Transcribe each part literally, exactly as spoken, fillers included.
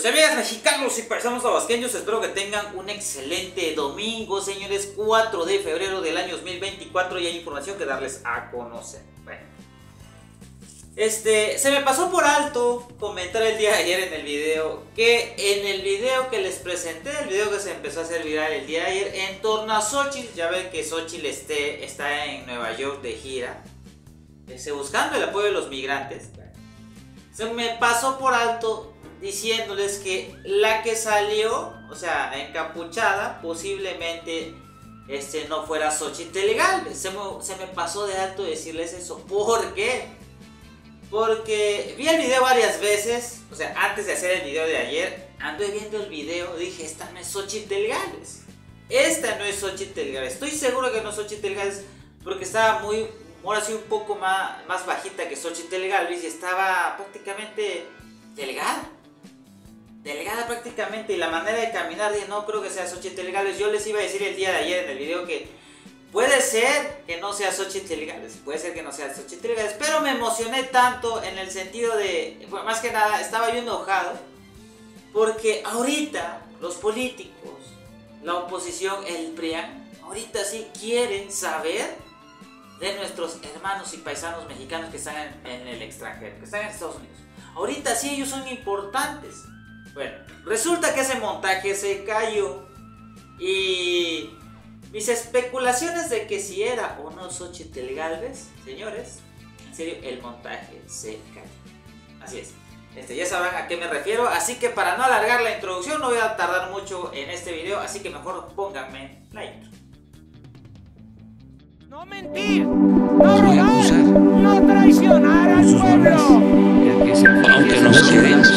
amigas mexicanos y paisanos tabasqueños, espero que tengan un excelente domingo, señores. Cuatro de febrero del año dos mil veinticuatro y hay información que darles a conocer. Bueno, este, se me pasó por alto comentar el día de ayer en el video que en el video que les presenté, el video que se empezó a hacer viral el día de ayer en torno a Xochitl, ya ven que Xochitl esté, está en Nueva York de gira, este, buscando el apoyo de los migrantes. Se me pasó por alto diciéndoles que la que salió, o sea, encapuchada, posiblemente este, no fuera Xochitl Gálvez. Se me, se me pasó de alto decirles eso. ¿Por qué? Porque vi el video varias veces, o sea, antes de hacer el video de ayer, anduve viendo el video, dije, esta no es Xochitl Gálvez. Esta no es Xochitl Gálvez. Estoy seguro que no es Xochitl Gálvez porque estaba muy, ahora sí un poco más, más bajita que Xochitl Gálvez y estaba prácticamente delgada. Delgada prácticamente, y la manera de caminar, dije, no creo que sea Xochitl Gálvez. Yo les iba a decir el día de ayer en el video que puede ser que no sea Xochitl Gálvez, puede ser que no sea Xochitl Gálvez, pero me emocioné tanto en el sentido de, bueno, más que nada, estaba yo enojado, porque ahorita los políticos, la oposición, el P R I A N, ahorita sí quieren saber de nuestros hermanos y paisanos mexicanos que están en, en el extranjero, que están en Estados Unidos. Ahorita sí ellos son importantes. Bueno, resulta que ese montaje se cayó y mis especulaciones de que si era o no Xochitl Gálvez, señores, en serio, el montaje se cayó. Así es, este, ya sabrán a qué me refiero, así que para no alargar la introducción no voy a tardar mucho en este video, así que mejor pónganme la intro. No mentir, no robar, no traicionar al pueblo. Aunque nos queremos,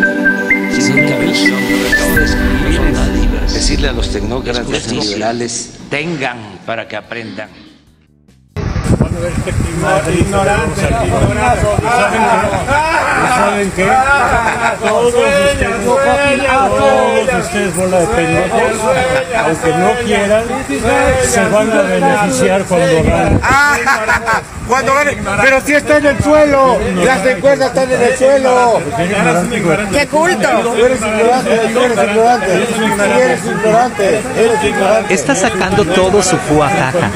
decirle a los tecnócratas liberales, tengan para que aprendan. Ignorantes, ¿saben qué? Todos ustedes, todos ustedes, bola de pendejos, aunque no quieran, se van a beneficiar cuando ganen. Cuando ganen, pero si está en el suelo, las encuestas están en el suelo. ¡Qué culto! Tú eres ignorante, tú eres ignorante, eres ignorante, eres ignorante. Está sacando todo su fuajaja.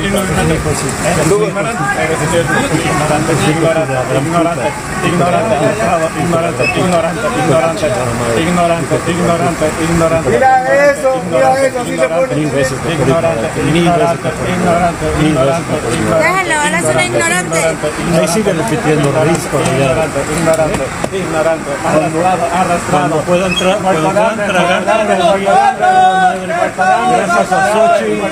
Ignorante, ignorante, ignorante, ignorante, ignorante, ignorante, ignorante, ignorante, ignorante. Mira eso, mira eso, si se pone ignorante, ignorante, ignorante, ignorante. Déjalo, él es un ignorante. Ahí sigue repitiendo risco, ignorante, ignorante, ignorante, arrastrado, arrastrado. Puedan tragar, gracias a Xochitl.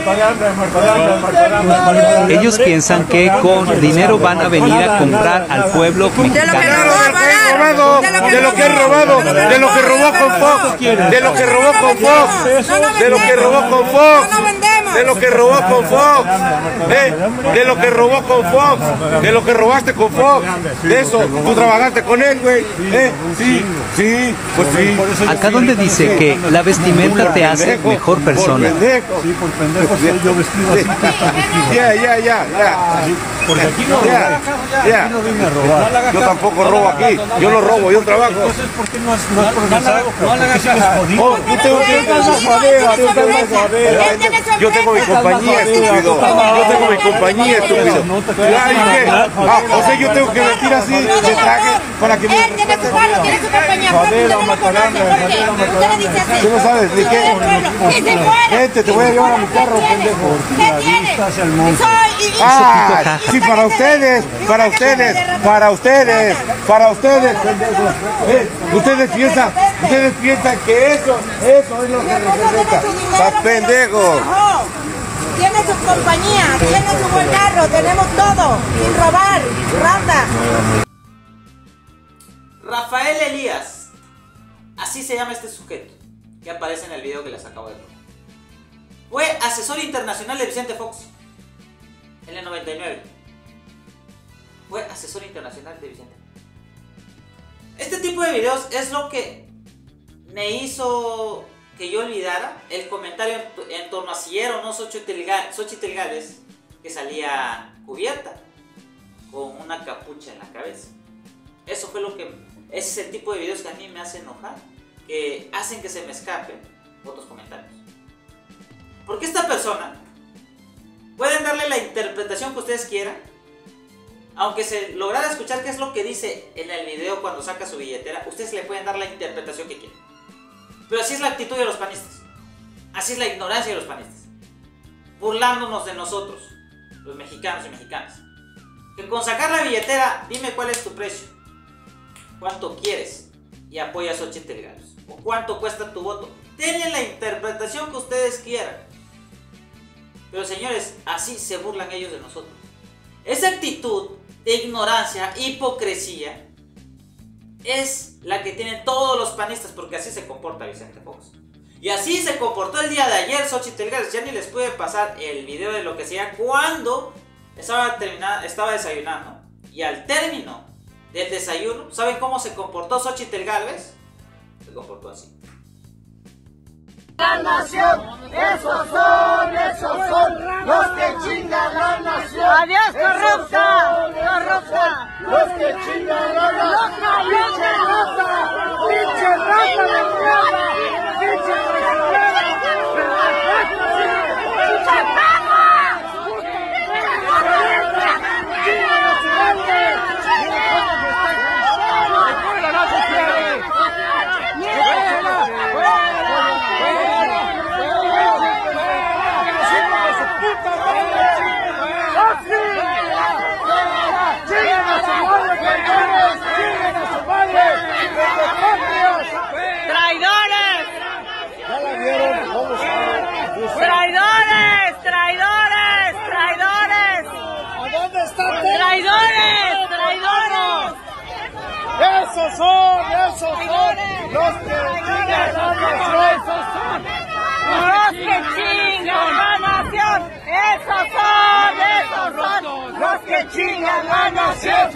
Ellos piensan que con dinero van a venir a comprar al pueblo mexicano. De lo que he robado, de lo que robó con Fox, de lo que robó con Fox, de lo que robó con Fox, de lo que robó con Fox, de lo que robó con Fox, de lo que robaste con Fox, de eso, tú trabajaste con él, güey, ¿eh? Sí, sí, pues sí. Acá donde dice que la vestimenta te hace mejor persona. Sí, por pendejo estoy yo vestido así. Ya, ya, ya, ya. Porque aquí no Ya, ya. no vine a robar. Yo tampoco robo aquí, yo no robo, yo trabajo. Entonces, ¿por qué no has, no has progresado? ¿Por qué sigues jodido? Oh, yo tengo que ir más madera, tú estás más madera. Yo tengo mi compañía, estúpido. Yo tengo mi compañía, estúpido. Claro, ¿y qué? Ah, o sea, yo tengo que vestir así de traje para que me... Él tiene su pueblo, tiene su compañía. Madera, matalambre, madera, Usted le dice así. Tú no sabes ni qué. Vente, te voy a llevar a mi carro, pendejo. ¿Qué tiene? hacia el monte. Soy... Ah, sí, para ustedes, para ustedes, para ustedes, para ustedes, pendejos. Eh, ustedes piensan, ustedes piensan que eso, eso es lo que representa. ¡Estás pendejo! Tiene su compañía, tiene su buen carro, tenemos todo, sin robar, rata. Rafael Elías, así se llama este sujeto que aparece en el video que les acabo de poner. Fue asesor internacional de Vicente Fox en el noventa y nueve. Fue asesor internacional de Vicente. Este tipo de videos es lo que me hizo que yo olvidara el comentario en, en torno a si era o no Xochitl Gálvez, que salía cubierta con una capucha en la cabeza. Eso fue lo que... Ese es el tipo de videos que a mí me hace enojar. que hacen que se me escapen otros comentarios. Porque esta persona pueden darle la interpretación que ustedes quieran, aunque se lograra escuchar qué es lo que dice en el video cuando saca su billetera, ustedes le pueden dar la interpretación que quieran. Pero así es la actitud de los panistas, así es la ignorancia de los panistas, burlándonos de nosotros, los mexicanos y mexicanas. Que con sacar la billetera, dime cuál es tu precio, cuánto quieres y apoya a Xóchitl Gálvez, o cuánto cuesta tu voto. Denle la interpretación que ustedes quieran. Pero señores, así se burlan ellos de nosotros. Esa actitud de ignorancia, hipocresía, es la que tienen todos los panistas, porque así se comporta Vicente Fox. Y así se comportó el día de ayer Xóchitl Gálvez. Ya ni les pude pasar el video de lo que hacía cuando estaba, terminando, estaba desayunando. Y al término del desayuno, ¿saben cómo se comportó Xóchitl Gálvez? Se comportó así. La nación, esos son, esos son los que chingan la nación. Adiós, corrupta, corrupta. Los que chingan la nación. Pinche rata, pinche rata de mierda, pinche traicionera, pinche perra. Chingan a su madre. ¡Traidores! ¡Traidores! ¡Traidores! ¿A dónde están? ¡Traidores! ¡Traidores! ¡Esos son! ¡Esos son! ¡Los que chingan la nación! ¡Los que chingan la nación! ¡Esos son! ¡Esos son! ¡Los que chingan la nación!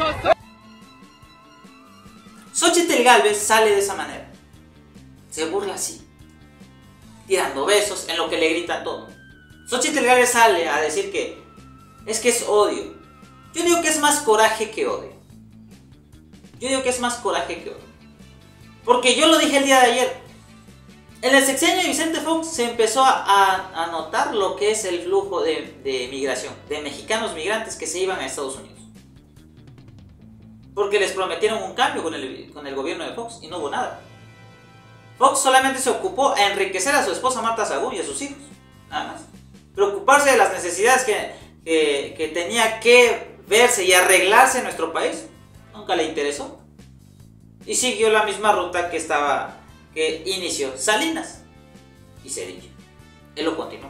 Xóchitl Gálvez sale de esa manera. Se burla así, tirando besos en lo que le gritan todo. Xóchitl Gálvez sale a decir que es que es odio. Yo digo que es más coraje que odio. Yo digo que es más coraje que odio. Porque yo lo dije el día de ayer. En el sexenio de Vicente Fox se empezó a, a, a notar lo que es el flujo de, de migración, de mexicanos migrantes que se iban a Estados Unidos. Porque les prometieron un cambio con el, con el gobierno de Fox y no hubo nada. Fox solamente se ocupó a enriquecer a su esposa Marta Sagún y a sus hijos, nada más. Preocuparse de las necesidades que, que, que tenía que verse y arreglarse en nuestro país, nunca le interesó. Y siguió la misma ruta que estaba, que inició Salinas y Zedillo. Él lo continuó.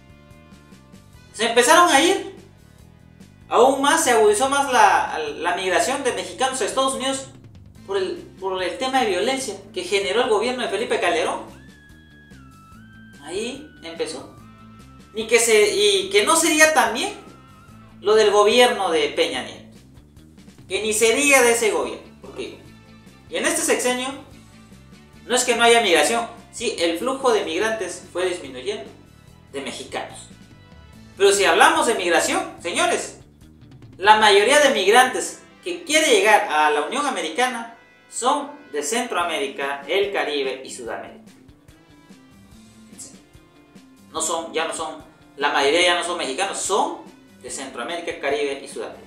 Se empezaron a ir. Aún más se agudizó más la, la migración de mexicanos a Estados Unidos por el, por el tema de violencia que generó el gobierno de Felipe Calderón. Ahí empezó. Y que, se, y que no sería también lo del gobierno de Peña Nieto. Que ni sería de ese gobierno. Porque, y en este sexenio no es que no haya migración. Sí, el flujo de migrantes fue disminuyendo, de mexicanos. Pero si hablamos de migración, señores, la mayoría de migrantes que quiere llegar a la Unión Americana son de Centroamérica, el Caribe y Sudamérica. No son, ya no son, la mayoría ya no son mexicanos, son de Centroamérica, Caribe y Sudamérica.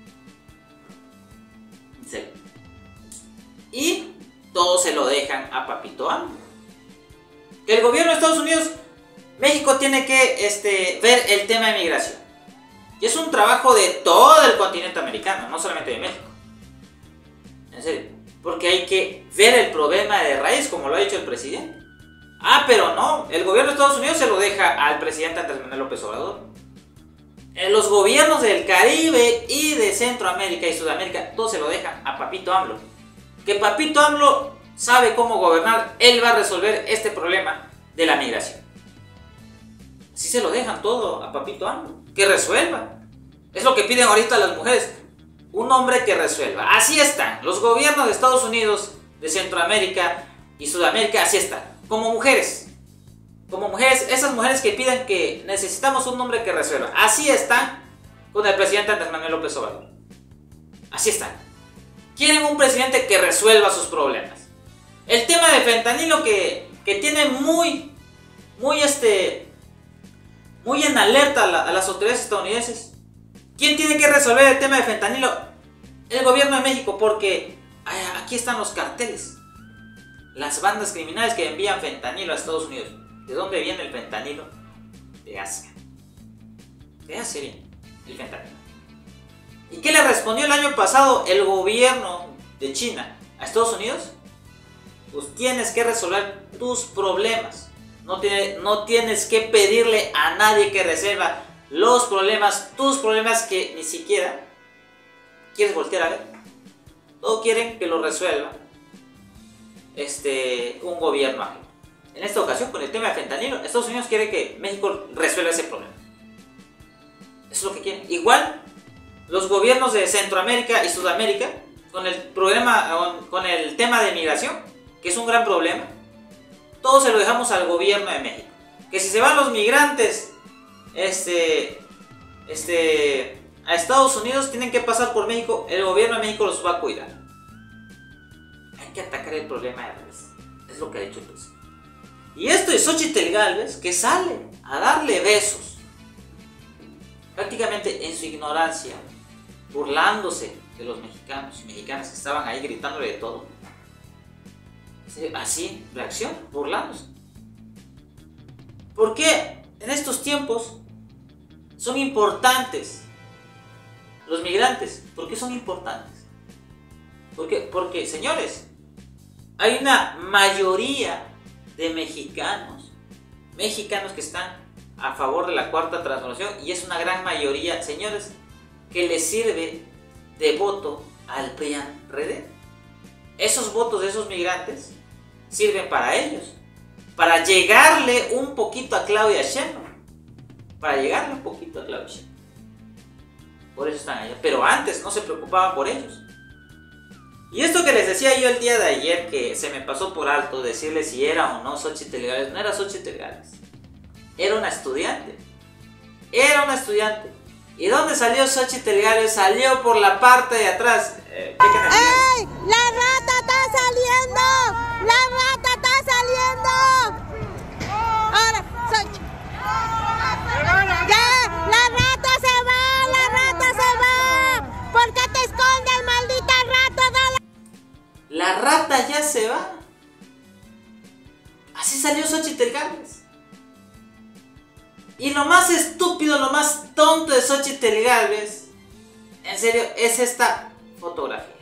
Y todo se lo dejan a Papito AMLO. Que el gobierno de Estados Unidos, México tiene que este, ver el tema de migración. Y es un trabajo de todo el continente americano, no solamente de México. En serio. Porque hay que ver el problema de raíz, como lo ha dicho el presidente. Ah, pero no, el gobierno de Estados Unidos se lo deja al presidente Andrés Manuel López Obrador. En los gobiernos del Caribe y de Centroamérica y Sudamérica, todo se lo dejan a Papito AMLO. Que Papito AMLO sabe cómo gobernar, él va a resolver este problema de la migración. Así se lo dejan todo a Papito AMLO. Que resuelva. Es lo que piden ahorita las mujeres. Un hombre que resuelva. Así están. Los gobiernos de Estados Unidos, de Centroamérica y Sudamérica, así están. Como mujeres. Como mujeres, esas mujeres que piden que necesitamos un hombre que resuelva. Así están con el presidente Andrés Manuel López Obrador. Así están. Quieren un presidente que resuelva sus problemas. El tema de fentanilo que, que tiene muy, muy este, muy en alerta a, la, a las autoridades estadounidenses. ¿Quién tiene que resolver el tema de fentanilo? El gobierno de México, porque aquí están los carteles. Las bandas criminales que envían fentanilo a Estados Unidos. ¿De dónde viene el fentanilo? De Asia. De Asia viene el fentanilo. ¿Y qué le respondió el año pasado el gobierno de China a Estados Unidos? Pues tienes que resolver tus problemas. No, tiene, no tienes que pedirle a nadie que resuelva los problemas, tus problemas que ni siquiera quieres voltear a ver. Todos quieren que lo resuelva este, un gobierno ajeno. En esta ocasión, con el tema de fentanilo, Estados Unidos quiere que México resuelva ese problema. Eso es lo que quieren. Igual, los gobiernos de Centroamérica y Sudamérica, con el, problema, con el tema de migración, que es un gran problema, todo se lo dejamos al gobierno de México. Que si se van los migrantes este, este, a Estados Unidos, tienen que pasar por México, el gobierno de México los va a cuidar. Hay que atacar el problema de raíz. Es lo que ha dicho entonces. Y esto es Xóchitl Gálvez, que sale a darle besos, prácticamente en su ignorancia, burlándose de los mexicanos y mexicanas que estaban ahí gritándole de todo. Así, reacción, burlándose. ¿Por qué en estos tiempos son importantes los migrantes? ¿Por qué son importantes? ¿Por qué? Porque, señores, hay una mayoría de mexicanos, mexicanos que están a favor de la cuarta transformación, y es una gran mayoría, señores, que les sirve de voto al P R I A N R D. Esos votos de esos migrantes sirven para ellos, para llegarle un poquito a Claudia Sheinbaum, para llegarle un poquito a Claudia Sheinbaum. Por eso están allá, pero antes no se preocupaban por ellos. Y esto que les decía yo el día de ayer, que se me pasó por alto decirles si era o no Xóchitl Gálvez, no era Xóchitl Gálvez, era una estudiante, era una estudiante. ¿Y dónde salió Xóchitl Gálvez? Salió por la parte de atrás. Eh, ¡Ey! ¡La rata está saliendo! ¡La rata está saliendo! Ahora, Xochitl. ¡Ya! ¡La rata se va! ¡La rata se va! ¿Por qué te escondes, maldita rata? Dale. La rata ya se va. Así salió Xóchitl Gálvez. Y lo más estúpido, lo más tonto de Xóchitl Gálvez, en serio, es esta fotografía.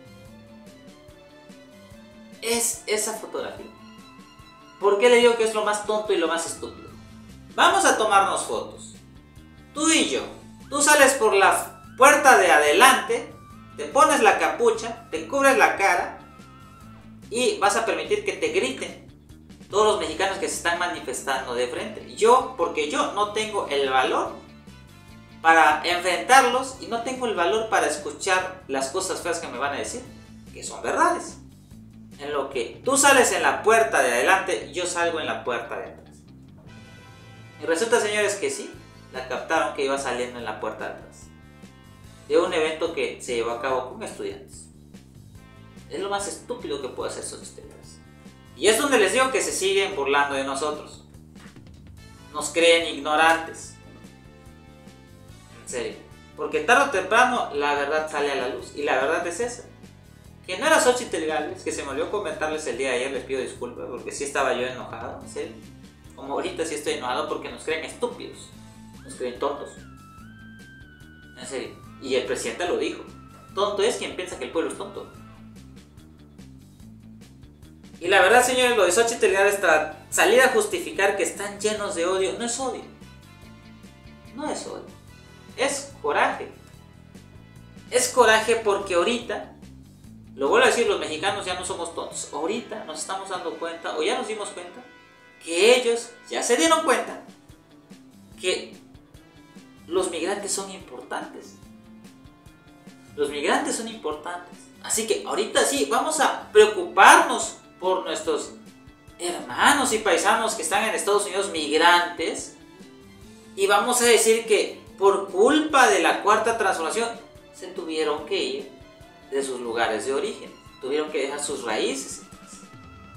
Es esa fotografía. ¿Por qué le digo que es lo más tonto y lo más estúpido? Vamos a tomarnos fotos. Tú y yo. Tú sales por la puerta de adelante, te pones la capucha, te cubres la cara y vas a permitir que te griten todos los mexicanos que se están manifestando de frente. Yo, porque yo no tengo el valor para enfrentarlos y no tengo el valor para escuchar las cosas feas que me van a decir, que son verdades. En lo que tú sales en la puerta de adelante, yo salgo en la puerta de atrás. Y resulta, señores, que sí, la captaron que iba saliendo en la puerta de atrás de un evento que se llevó a cabo con estudiantes. Es lo más estúpido que puede hacer Xóchitl Gálvez. Y es donde les digo que se siguen burlando de nosotros. Nos creen ignorantes. En serio. Porque tarde o temprano la verdad sale a la luz. Y la verdad es esa. Que no era Xóchitl Gálvez, que se me olvidó comentarles el día de ayer, les pido disculpas, porque sí estaba yo enojado, en serio. Como ahorita sí estoy enojado porque nos creen estúpidos. Nos creen tontos. En serio. Y el presidente lo dijo. Tonto es quien piensa que el pueblo es tonto. Y la verdad, señores, lo de Xóchitl Gálvez, para salir a justificar que están llenos de odio, no es odio. No es odio. Es coraje. Es coraje porque ahorita, lo vuelvo a decir, los mexicanos ya no somos tontos. Ahorita nos estamos dando cuenta, o ya nos dimos cuenta, que ellos ya se dieron cuenta que los migrantes son importantes. Los migrantes son importantes. Así que ahorita sí, vamos a preocuparnos por nuestros hermanos y paisanos que están en Estados Unidos migrantes, y vamos a decir que por culpa de la cuarta transformación se tuvieron que ir de sus lugares de origen, tuvieron que dejar sus raíces.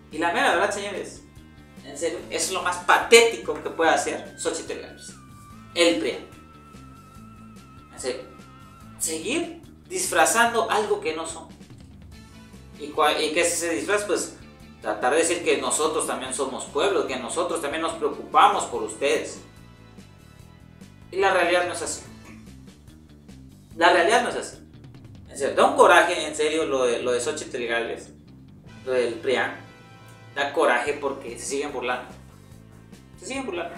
Y la mera verdad, señores, en serio, es lo más patético que puede hacer Xochitl Gálvez, el P R I A N. En serio, seguir disfrazando algo que no son. ¿Y, cuál, y qué es ese disfraz? Pues tratar de decir que nosotros también somos pueblo, que nosotros también nos preocupamos por ustedes. Y la realidad no es así. La realidad no es así. En serio, da un coraje, en serio, lo de, lo de Xochitl Gálvez, lo del P R I A N. Da coraje porque se siguen burlando. Se siguen burlando.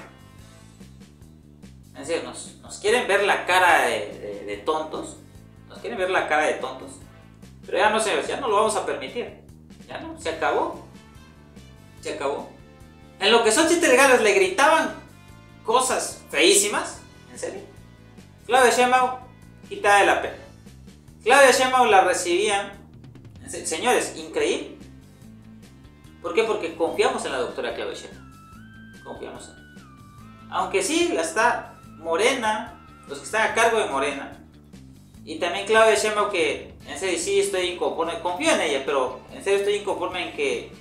En serio, nos, nos quieren ver la cara de, de, de tontos. Nos quieren ver la cara de tontos. Pero ya no, señores, ya no lo vamos a permitir. Ya no, se acabó. Se acabó. En lo que Xochitl Gálvez le gritaban cosas feísimas, en serio, Claudia Sheinbaum quitada de la pena. Claudia Sheinbaum la recibían, señores, increíble. ¿Por qué? Porque confiamos en la doctora Claudia Sheinbaum. Confiamos en ella. Aunque sí, la está Morena, los que están a cargo de Morena. Y también Claudia Sheinbaum, que en serio sí estoy inconforme, confío en ella, pero en serio estoy inconforme en que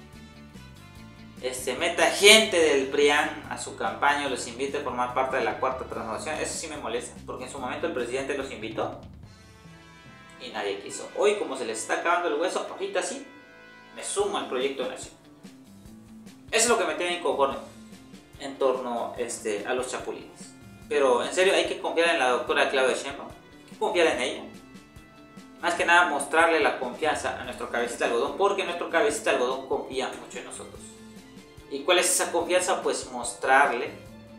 este, meta gente del P R I A N a su campaña, los invite a formar parte de la cuarta transformación. Eso sí me molesta, porque en su momento el presidente los invitó y nadie quiso. Hoy, como se les está acabando el hueso, ahorita sí me sumo al proyecto de nación. Eso es lo que me tiene inconforme en torno este, a los chapulines. Pero en serio hay que confiar en la doctora Claudia Sheinbaum, hay que confiar en ella. Más que nada mostrarle la confianza a nuestro cabecita de algodón, porque nuestro cabecita de algodón confía mucho en nosotros. ¿Y cuál es esa confianza? Pues mostrarle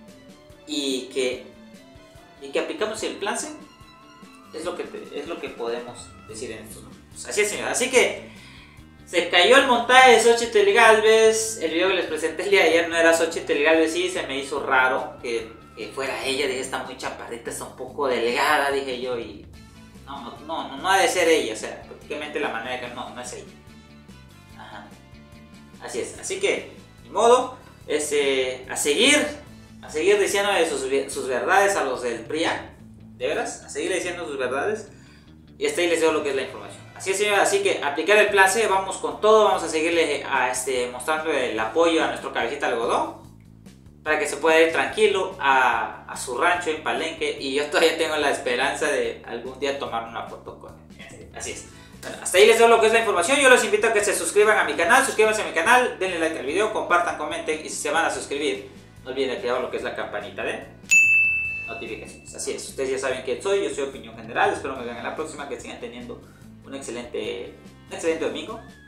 y que, y que aplicamos el plan C. Es lo que, te, es lo que podemos decir en estos momentos. Así es, señor. Así que se cayó el montaje de Xochitl Gálvez. El video que les presenté el día de ayer no era Xochitl Gálvez. Sí, se me hizo raro que, que fuera ella. Dije, está muy chaparrita, está un poco delgada, dije yo. Y no, no, no, no ha de ser ella. O sea, prácticamente la manera que no, no es ella. Ajá. Así es. Así que, ni modo, este, a seguir, a seguir diciendo sus, sus verdades a los del P R I A N. De veras, a seguir diciendo sus verdades. Y hasta ahí les doy lo que es la información. Así es, señor, así que aplicar el plan C, vamos con todo, vamos a seguirle a este, mostrando el apoyo a nuestro cabecita de algodón para que se pueda ir tranquilo a, a su rancho en Palenque, y yo todavía tengo la esperanza de algún día tomar una foto con él. Así es. Bueno, hasta ahí les doy lo que es la información. Yo los invito a que se suscriban a mi canal, suscríbanse a mi canal, denle like al video, compartan, comenten, y si se van a suscribir, no olviden activar lo que es la campanita de notificaciones. Así es, ustedes ya saben quién soy, yo soy Opinión General, espero me vean en la próxima, que sigan teniendo un excelente, un excelente domingo.